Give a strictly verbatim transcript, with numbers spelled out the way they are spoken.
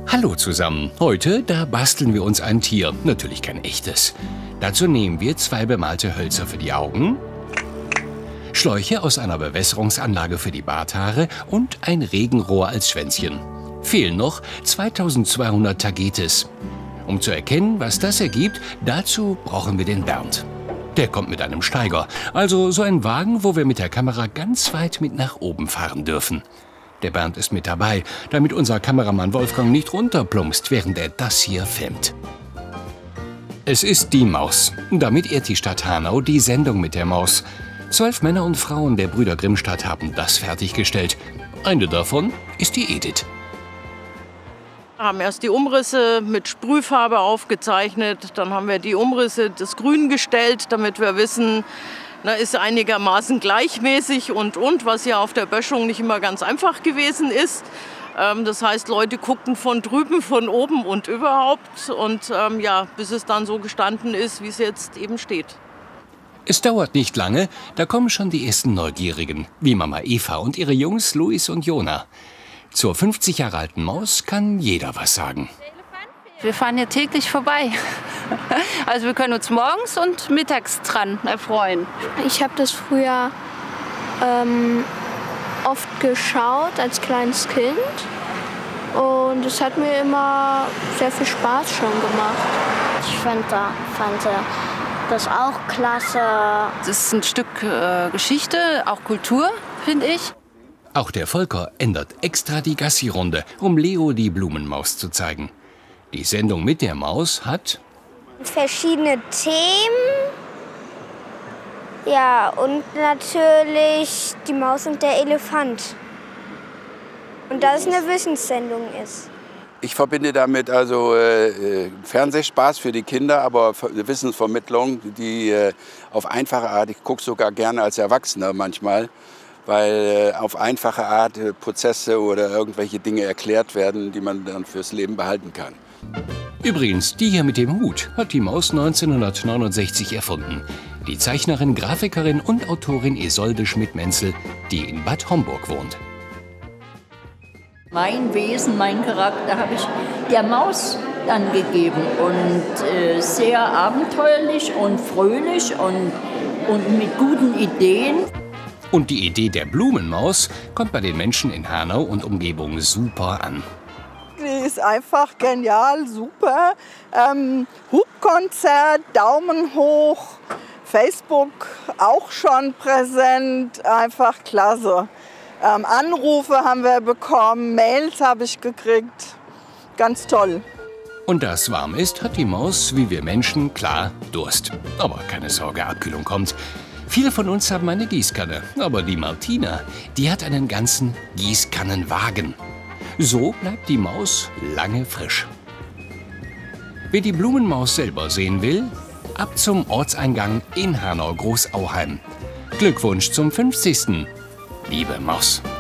Hallo zusammen. Heute, da basteln wir uns ein Tier. Natürlich kein echtes. Dazu nehmen wir zwei bemalte Hölzer für die Augen, Schläuche aus einer Bewässerungsanlage für die Barthaare und ein Regenrohr als Schwänzchen. Fehlen noch zweitausendzweihundert Tagetes. Um zu erkennen, was das ergibt, dazu brauchen wir den Bernd. Der kommt mit einem Steiger, also so ein Wagen, wo wir mit der Kamera ganz weit mit nach oben fahren dürfen. Der Bernd ist mit dabei, damit unser Kameramann Wolfgang nicht runterplumpst, während er das hier filmt. Es ist die Maus. Damit ehrt die Stadt Hanau die Sendung mit der Maus. Zwölf Männer und Frauen der Brüder Grimmstadt haben das fertiggestellt. Eine davon ist die Edith. Wir haben erst die Umrisse mit Sprühfarbe aufgezeichnet, dann haben wir die Umrisse des Grün gestellt, damit wir wissen, na, ist einigermaßen gleichmäßig und, und, was ja auf der Böschung nicht immer ganz einfach gewesen ist. Ähm, das heißt, Leute guckten von drüben, von oben und überhaupt und ähm, ja, bis es dann so gestanden ist, wie es jetzt eben steht. Es dauert nicht lange, da kommen schon die ersten Neugierigen, wie Mama Eva und ihre Jungs Luis und Jona. Zur fünfzig Jahre alten Maus kann jeder was sagen. Wir fahren hier täglich vorbei. Also wir können uns morgens und mittags dran erfreuen. Ich habe das früher ähm, oft geschaut als kleines Kind. Und es hat mir immer sehr viel Spaß schon gemacht. Ich fand, da, fand das auch klasse. Es ist ein Stück äh, Geschichte, auch Kultur, finde ich. Auch der Volker ändert extra die Gassi-Runde, um Leo die Blumenmaus zu zeigen. Die Sendung mit der Maus hat verschiedene Themen. Ja, und natürlich die Maus und der Elefant. Und dass es eine Wissenssendung ist. Ich verbinde damit also äh, Fernsehspaß für die Kinder, aber Wissensvermittlung, die äh, auf einfache Art, ich gucke sogar gerne als Erwachsener manchmal, weil äh, auf einfache Art äh, Prozesse oder irgendwelche Dinge erklärt werden, die man dann fürs Leben behalten kann. Übrigens, die hier mit dem Hut hat die Maus neunzehnhundertneunundsechzig erfunden. Die Zeichnerin, Grafikerin und Autorin Isolde Schmidt-Menzel, die in Bad Homburg wohnt. Mein Wesen, mein Charakter habe ich der Maus dann gegeben. Und äh, sehr abenteuerlich und fröhlich und, und mit guten Ideen. Und die Idee der Blumenmaus kommt bei den Menschen in Hanau und Umgebung super an. Die ist einfach genial, super. Ähm, Hubkonzert, Daumen hoch, Facebook auch schon präsent, einfach klasse. Ähm, Anrufe haben wir bekommen, Mails habe ich gekriegt, ganz toll. Und da es warm ist, hat die Maus, wie wir Menschen, klar Durst. Aber keine Sorge, Abkühlung kommt. Viele von uns haben eine Gießkanne, aber die Martina, die hat einen ganzen Gießkannenwagen. So bleibt die Maus lange frisch. Wer die Blumenmaus selber sehen will, ab zum Ortseingang in Hanau-Großauheim. Glückwunsch zum fünfzigsten Liebe Maus.